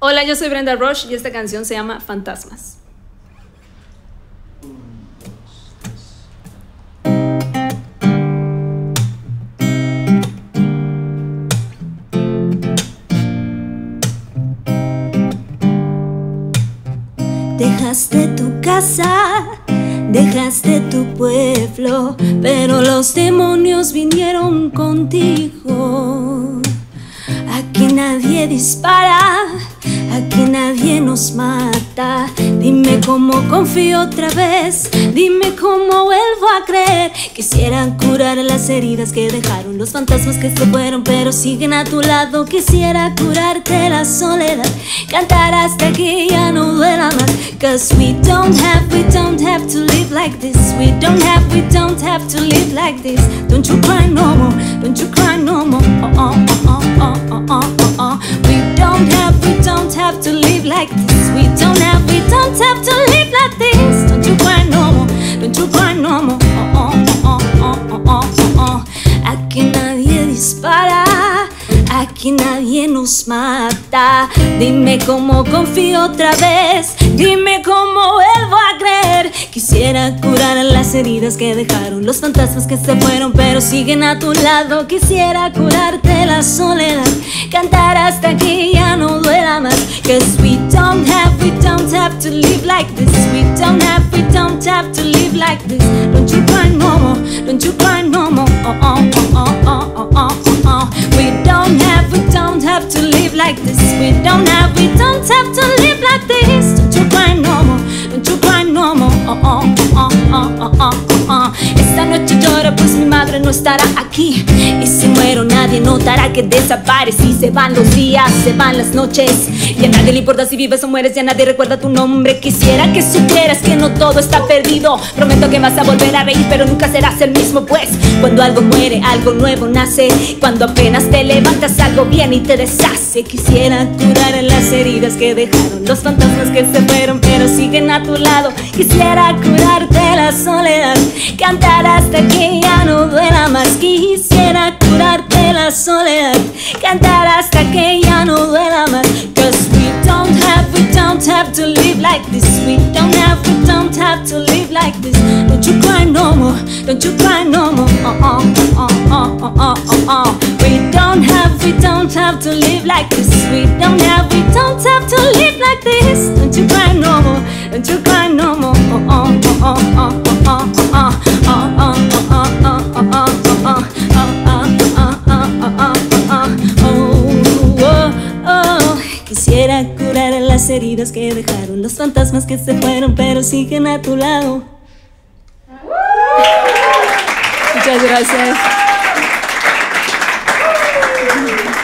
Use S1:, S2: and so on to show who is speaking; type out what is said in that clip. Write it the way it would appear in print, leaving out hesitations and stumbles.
S1: Hola, yo soy Brenda Rush y esta canción se llama Fantasmas.
S2: Dejaste tu casa, dejaste tu pueblo, pero los demonios vinieron contigo. Aquí nadie dispara, aquí nadie nos mata. Dime cómo confío otra vez, dime cómo vuelvo a creer. Quisiera curar las heridas que dejaron los fantasmas que se fueron pero siguen a tu lado. Quisiera curarte la soledad, cantar hasta que ya no duela más. Cause we don't have to live like this. We don't have to live like this. Don't you cry no more, don't you cry no more. We don't have to live like this. We don't have to live like this. Don't you cry no more, don't you cry no more. Aquí nadie dispara, aquí nadie nos mata. Dime cómo confío otra vez, dime cómo vuelvo a creer. Quisiera curar las heridas que dejaron los fantasmas que se fueron pero siguen a tu lado. Quisiera curarte la soledad, cantar hasta que ya no duela más. Cause we don't have to live like this. We don't have to live like this. Don't you cry no more, don't you cry no more. We don't have to live like this. We don't have to live like this. Don't you cry no more, don't you cry no more. Esta noche lloro pues mi madre no estará aquí. Y si muero nadie notará que desaparecí. Se van los días, se van las noches, y a nadie le importa si vives o mueres, ya nadie recuerda tu nombre. Quisiera que supieras que no todo está perdido. Prometo que vas a volver a reír pero nunca serás el mismo, pues cuando algo muere algo nuevo nace. Cuando apenas te levantas algo viene y te deshace. Quisiera curar las heridas que dejaron los fantasmas que se fueron pero siguen a tu lado. Quisiera curarte la soledad, cantar hasta que ya no duela más. Quisiera curarte la soledad, cantar hasta que ya no duela más. Cause we don't have to live like this. We don't have to live like this. Don't you cry no more, don't you cry no more. We don't have to live like this. We don't have to live like this. Don't you cry no more, don't you cry no more. Quisiera curar las heridas que dejaron los fantasmas que se fueron pero siguen a tu lado.
S1: Muchas gracias.